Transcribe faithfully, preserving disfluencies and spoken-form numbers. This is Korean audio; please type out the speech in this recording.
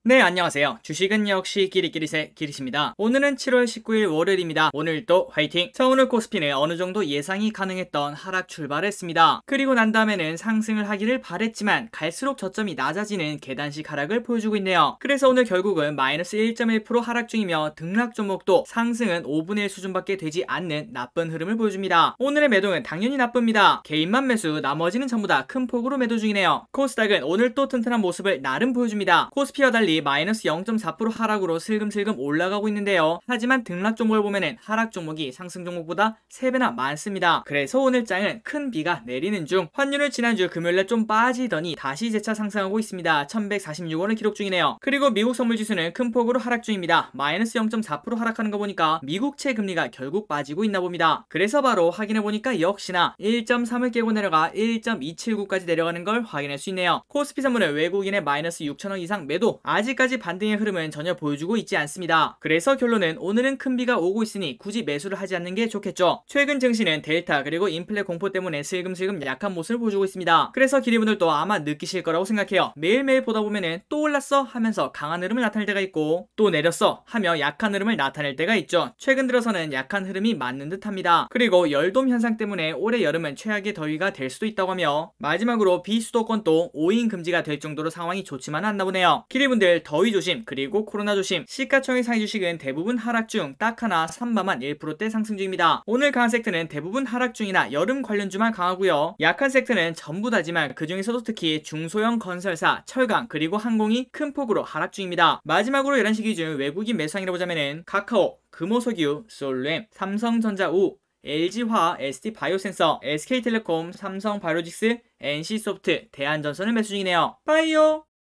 네, 안녕하세요. 주식은 역시 끼리끼리새 끼리십니다. 오늘은 칠월 십구일 월요일입니다. 오늘도 화이팅! 자, 오늘 코스피는 어느정도 예상이 가능했던 하락 출발했습니다. 그리고 난 다음에는 상승을 하기를 바랬지만 갈수록 저점이 낮아지는 계단식 하락을 보여주고 있네요. 그래서 오늘 결국은 마이너스 일 점 일 퍼센트 하락 중이며 등락 종목도 상승은 오분의 일 수준밖에 되지 않는 나쁜 흐름을 보여줍니다. 오늘의 매도는 당연히 나쁩니다. 개인만 매수, 나머지는 전부 다 큰 폭으로 매도 중이네요. 코스닥은 오늘 또 튼튼한 모습을 나름 보여줍니다. 코스피와 달리 마이너스 영 점 사 퍼센트 하락으로 슬금슬금 올라가고 있는데요. 하지만 등락 종목을 보면은 하락 종목이 상승 종목보다 세 배나 많습니다. 그래서 오늘 장은 큰 비가 내리는 중, 환율은 지난주 금요일에 좀 빠지더니 다시 재차 상승하고 있습니다. 천백사십육 원을 기록 중이네요. 그리고 미국 선물지수는 큰 폭으로 하락 중입니다. 마이너스 영 점 사 퍼센트 하락하는 거 보니까 미국채 금리가 결국 빠지고 있나 봅니다. 그래서 바로 확인해 보니까 역시나 일 점 삼을 깨고 내려가 일 점 이칠구까지 내려가는 걸 확인할 수 있네요. 코스피 선물은 외국인의 마이너스 육천원 이상 매도, 아직까지 반등의 흐름은 전혀 보여주고 있지 않습니다. 그래서 결론은 오늘은 큰 비가 오고 있으니 굳이 매수를 하지 않는 게 좋겠죠. 최근 증시는 델타 그리고 인플레 공포 때문에 슬금슬금 약한 모습을 보여주고 있습니다. 그래서 기리분들도 아마 느끼실 거라고 생각해요. 매일매일 보다 보면은 또 올랐어 하면서 강한 흐름을 나타낼 때가 있고, 또 내렸어 하며 약한 흐름을 나타낼 때가 있죠. 최근 들어서는 약한 흐름이 맞는 듯 합니다. 그리고 열돔 현상 때문에 올해 여름은 최악의 더위가 될 수도 있다고 하며, 마지막으로 비수도권도 오인 금지가 될 정도로 상황이 좋지만은 않나 보네요. 기리분들 더위 조심, 그리고 코로나 조심. 시가총액 상위 주식은 대부분 하락 중, 딱 하나 삼바만 일 퍼센트대 상승 중입니다. 오늘 강한 섹터는 대부분 하락 중이나 여름 관련주만 강하고요. 약한 섹터는 전부 다지만 그 중에서도 특히 중소형 건설사, 철강 그리고 항공이 큰 폭으로 하락 중입니다. 마지막으로 열한 시 기준 외국인 매수상이라 보자면은 카카오, 금호석유, 솔루엠, 삼성전자 우, 엘지화학, 에스티바이오센서, 에스케이텔레콤, 삼성바이오로직스, 엔씨소프트, 대한전선을 매수 중이네요. 빠이요!